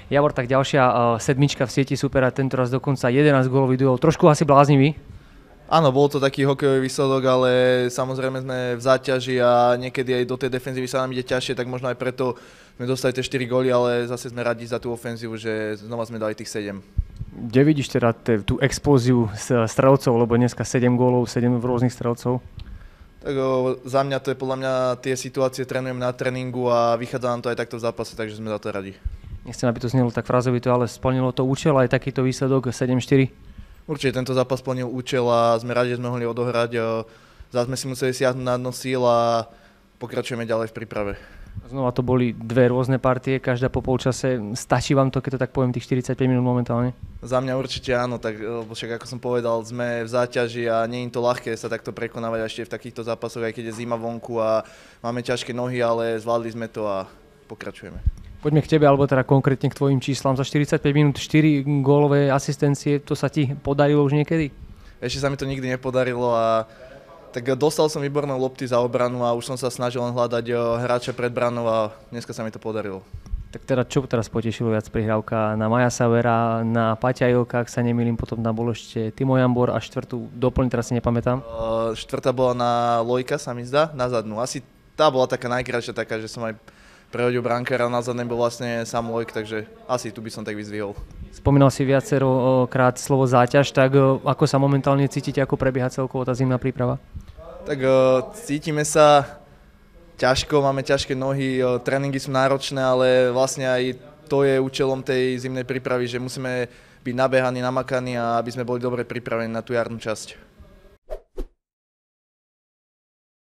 Javor, tak ďalšia sedmička v sieti supera, tentoraz dokonca 11 gólový duel. Trošku asi bláznivý. Áno, bol to taký hokejový výsledok, ale samozrejme sme v záťaži a niekedy aj do tej defenzívy sa nám ide ťažšie, tak možno aj preto sme dostali tie 4 góly, ale zase sme radi za tú ofenzívu, že znova sme dali tých 7. Kde vidíš teda tú explóziu strelcov, lebo dneska 7 gólov, 7 rôznych strelcov? Tak za mňa to je podľa mňa tie situácie trénujem na tréningu a vychádza nám to aj takto v zápase, takže sme za to radi. Nechcem, aby to znelo tak frázovito, ale splnilo to účel aj takýto výsledok 7-4? Určite tento zápas splnil účel a sme radi, že sme mohli odohrať. Zase sme si museli siahnuť na dno síl a pokračujeme ďalej v príprave. Znova to boli dve rôzne partie, každá po polčase. Stačí vám to, keď to tak poviem, tých 45 minút momentálne? Za mňa určite áno, tak, lebo však ako som povedal, sme v záťaži a nie je to ľahké sa takto prekonávať ešte v takýchto zápasoch, aj keď je zima vonku a máme ťažké nohy, ale zvládli sme to a pokračujeme. Poďme k tebe, alebo teda konkrétne k tvojim číslam. Za 45 minút 4 gólové asistencie, to sa ti podarilo už niekedy? Ešte sa mi to nikdy nepodarilo a tak dostal som výborné lopty za obranu a už som sa snažil len hľadať hráča pred branou a dneska sa mi to podarilo. Tak teda čo teraz potešilo viac prihrávka na Maja Savera, na Paťa Ilka, ak sa nemýlim, potom tam bol ešte Timo Jambor a štvrtú doplň, teraz si nepamätám. Štvrtá bola na Lojka, sa mi zdá, na zadnú. Asi tá bola taká najkrajšia, taká, že som aj prehodil brankára, na zadnej bol vlastne sám Lojk, takže asi tu by som tak vyzdvihol. Spomínal si viacerokrát slovo záťaž, tak ako sa momentálne cítite, ako prebieha celkovo tá zimná príprava? Tak cítime sa ťažko, máme ťažké nohy, tréningy sú náročné, ale vlastne aj to je účelom tej zimnej prípravy, že musíme byť nabehaní, namakaní a aby sme boli dobre pripravení na tú jarnú časť.